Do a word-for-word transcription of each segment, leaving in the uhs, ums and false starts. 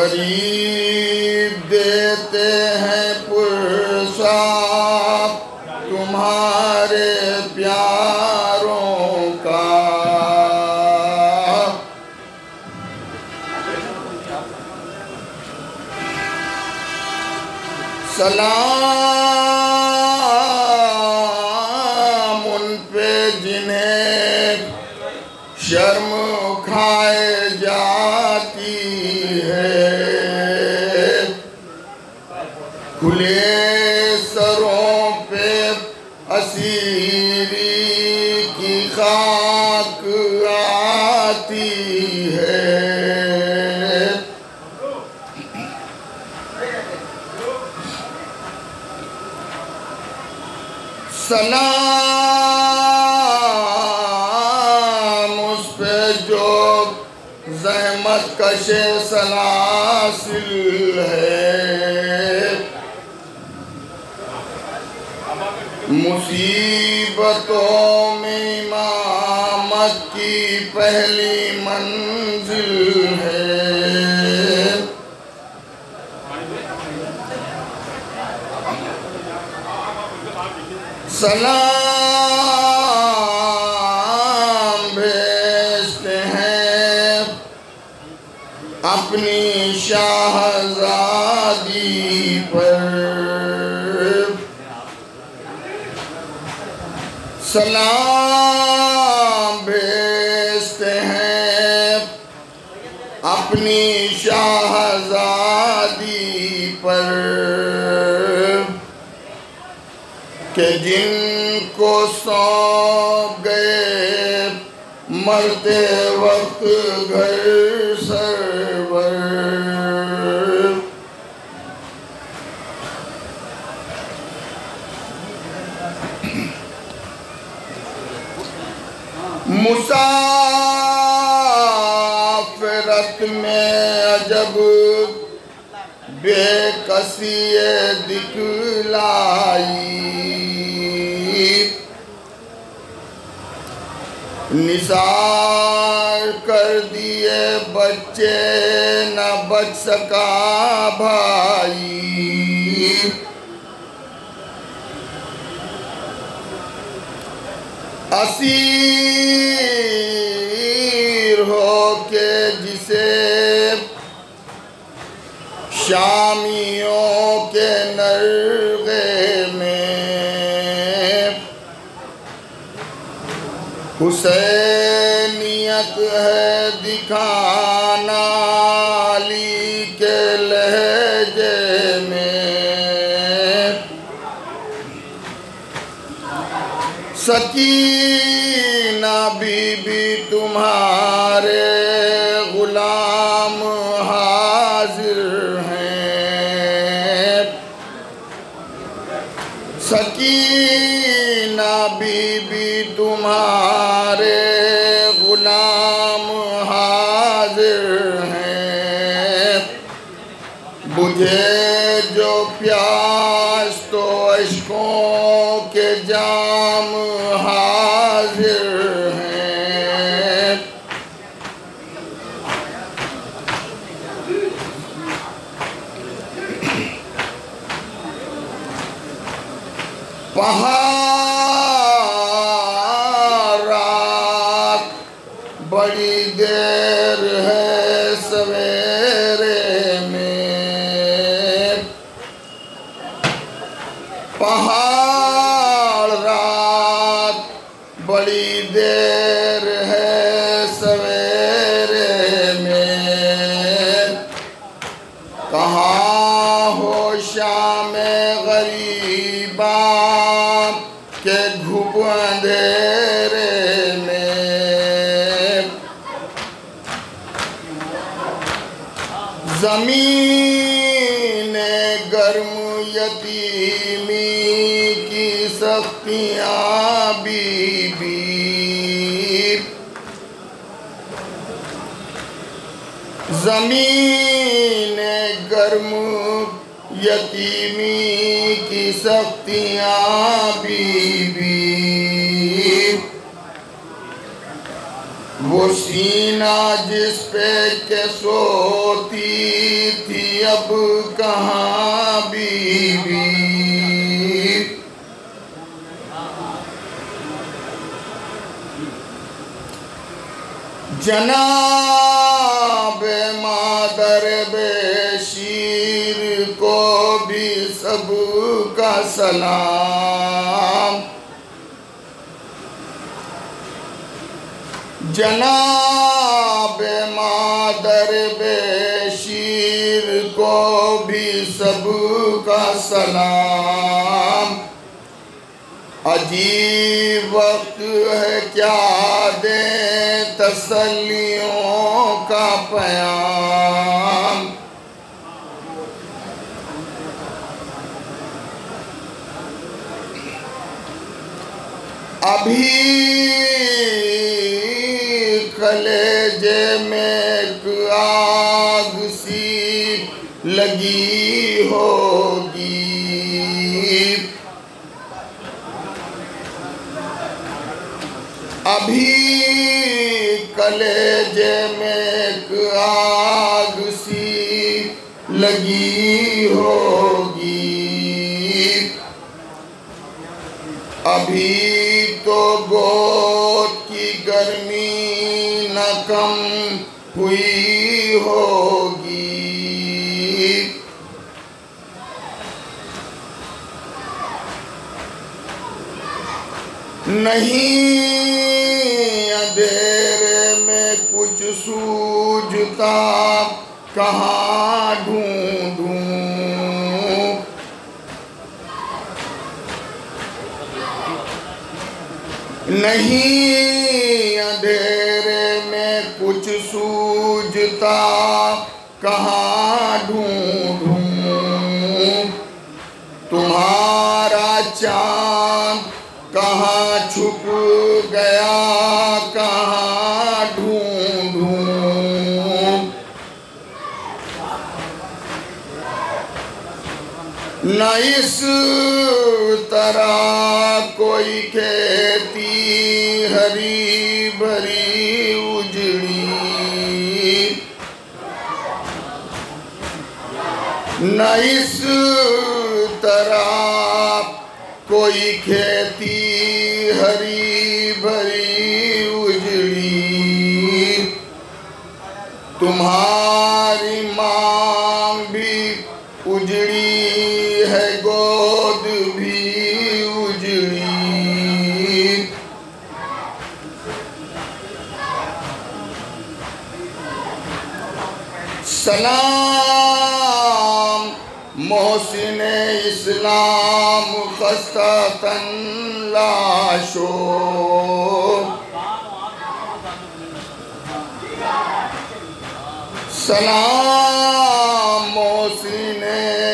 गरीब देते हैं पुरसाब तुम्हारे प्यारों का। सलाम उन पे जिन्हें शर्म खाए जाती है, खुले सरों पे असीरी की खाक आती है। सलाम उस पे जो ज़हमत कशे सलासिल है, मुसीबतों में इमामत की पहली मंजिल है। सलाम भेजते हैं अपनी शाहज़ादी पर, सलाम भेजते हैं अपनी शाहज़ादी पर कि जिनको सौंप गए मरते वक्त घर सरवर। मुसाफिरत में अजब बेकसी दिखलाई, निसार कर दिए बच्चे न बच सका भाई। असीर हो के जिसे शामियों के नरगे में हुसैनियत है दिखाना अली के लहजे में। सकीना बीबी तुम्हारे गुलाम हाजिर हैं, सकीना बीबी तुम्हारे गुलाम हाजिर हैं। बुझे जो प्यास तो अश्कों के जाम हाजिर हैं। पहाड़ बड़ी देर है सवेरे में, पहाड़ रात बड़ी देर है सवेरे में। कहाँ हो शाम गरीबा के घुप अंधेरे में। ज़मीन गर्म यतीमी की सख्तियाँ बीबी, ज़मीन गर्म यतीमी की सख्तियाँ बीबी। वो सीना जिस पे के सोती थी अब कहाँ बीबी। जनाब मादर बेशीर को भी सबका सलाम। जनाब मादर बेशीर को भी सबका सलाम। अजीब वक्त है क्या दे तसल्लियों का प्याम। अभी कलेजे में एक आग सी लगी होगी। अभी कलेजे में एक आग सी लगी होगी। अभी तो गोद की गर्मी न कम हुई होगी। नहीं अंधेरे में कुछ सूझता कहाँ ढूंढूं। नहीं अंधेरे में कुछ सूझता कहाँ ढूंढूं। तुम्हारा चाँद कहाँ छुप गया कहाँ ढूंढूं। न इस तरह कोई खेती हरी भरी उजड़ी। न इस तरह कोई खेती हरी भरी उजड़ी। तुम्हारी मांग भी उजड़ी है गोद भी उजड़ी। सलाम मोहसिन इस्लाम खस्तातन लाशो। सलाम मोहसिन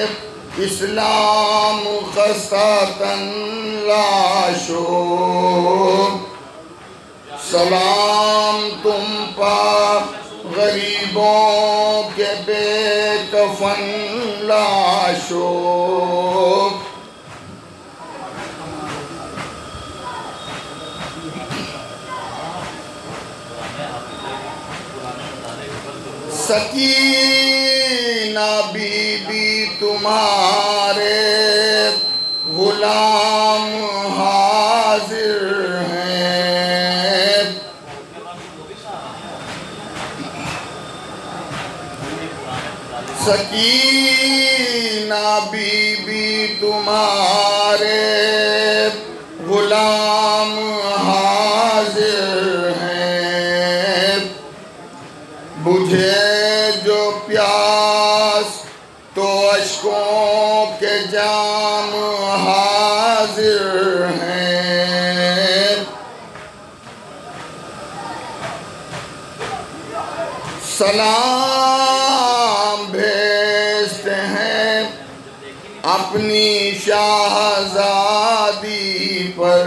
इस्लाम खस्तातन लाशो। सलाम तुम पर गरीबों के बेकफन लाशो। सकीना बीबी तुम्हारे गुलाम हाजिर हैं। सकीना बीबी तुम्हारे गुलाम हाजिर हैं। बुझे जो प्यास तो अश्कों के जाम हाजिर हैं। सलाम भेजते हैं अपनी शाहज़ादी पर।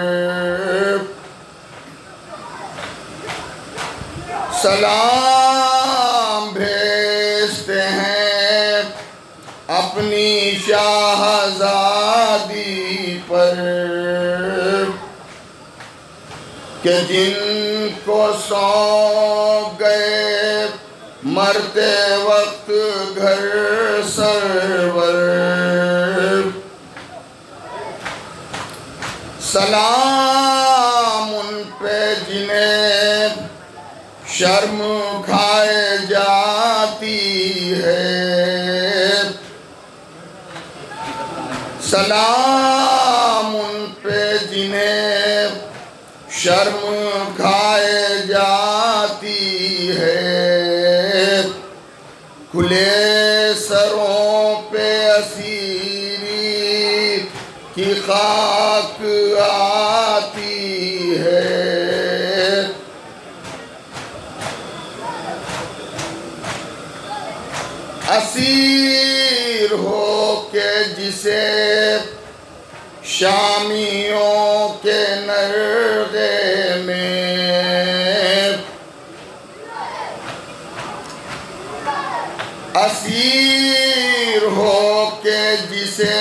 सलाम भेजते हैं अपनी शाहज़ादी पर। कि जिनको सौंप गए मरते वक्त घर सरवर, सलाम उन पे जिन्हें शर्म खाए जाती है, सलाम उन पे जिन्हें शर्म खाए जाती है। खुले सरों पे असीरी की खाक आती है। असीर हो के जिसे शामियों के नरगे में, असीर हो के जिसे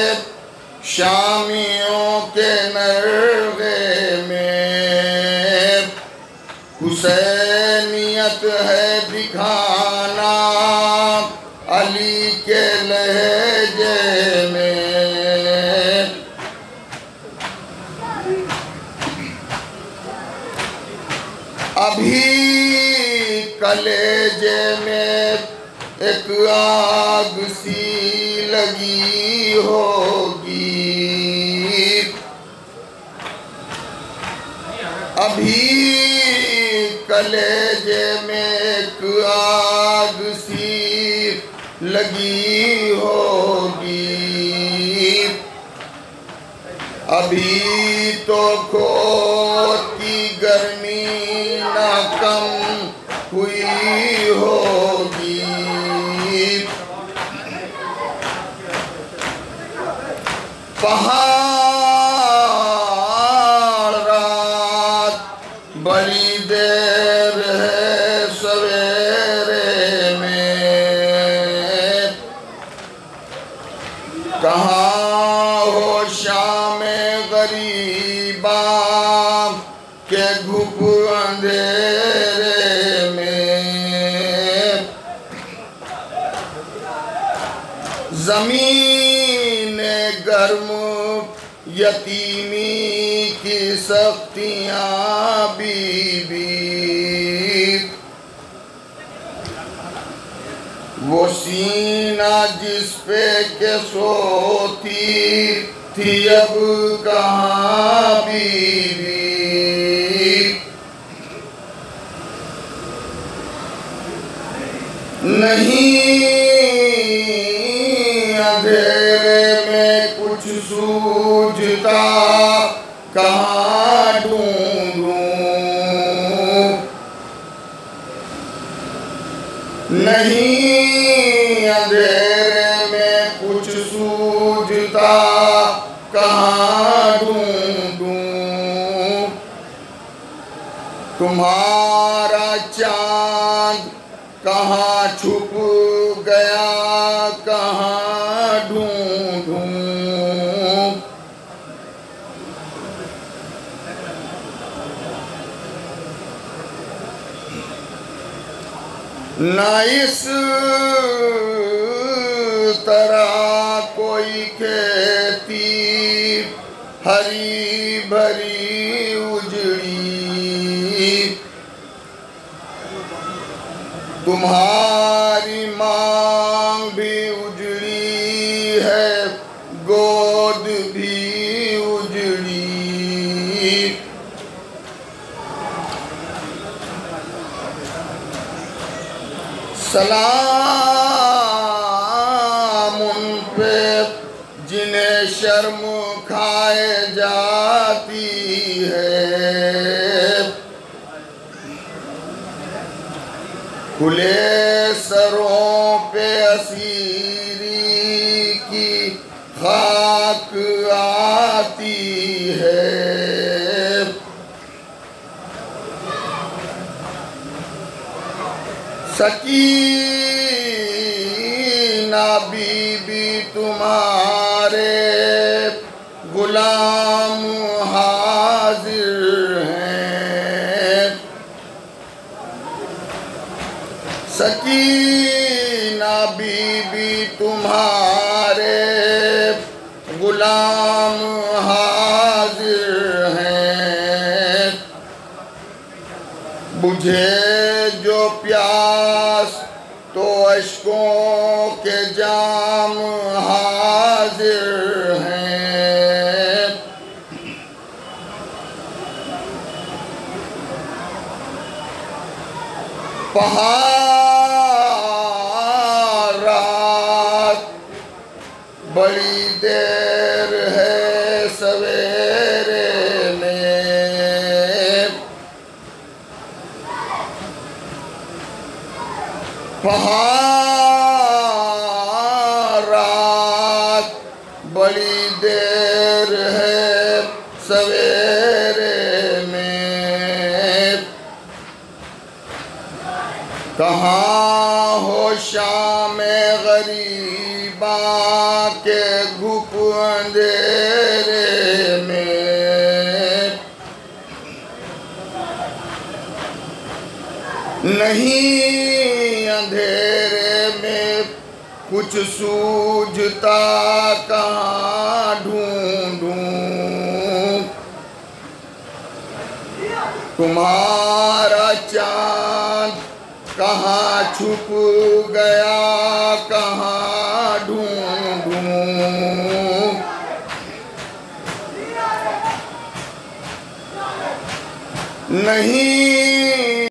शामियों के नरगे में हुसैनियत है दिखाना अली के लहजे में। अभी कलेजे में एक आग सी लगी होगी, अभी कलेजे में एक आग सी लगी होगी। अभी तो खोद की गर्मी न कम हुई होगी। पहाड़ रात बड़ी देर है सवेरे में, कहाँ हो शाम गरीबा के घुप अंधेरे में। जमीन गर्म यतीमी की सख्तियाँ बीबी, वो सीना जिस पे के सोती थी अब कहाँ बीबी। नहीं अंधेरे में कुछ सूझता कहाँ ढूंढूं, नहीं अंधेरे में कुछ सूझता कहाँ ढूंढूं। तुम्हारा चांद कहाँ छुप गया कहाँ ढूंढूं। ना इस तरह कोई खेती हरी भरी उजड़ी, तुम्हारी मांग भी उजड़ी है गोद भी उजड़ी। सलाम उन पे जिन्हें शर्म खाए जाती है, खुले सरों पे असीरी की खाक आती है। सकीना बीबी तुम्हारे गुलाम हाजिर हैं, सकीना बीबी तुम्हारे गुलाम हाजिर हैं, बुझे जो प्यास तो अश्कों के जाम हाजिर हैं। पहाड़ रात बड़ी देर है सवेरे में, पहाड़ रात बड़ी देर है सवेरे में। कहाँ हो शाम गरीबा के घुप अंधेरे में, नहीं अंधेरे में कुछ सूझता कहाँ ढूंढूं, तुम्हारा चांद कहाँ छुप गया कहाँ ढूंढूं। नहीं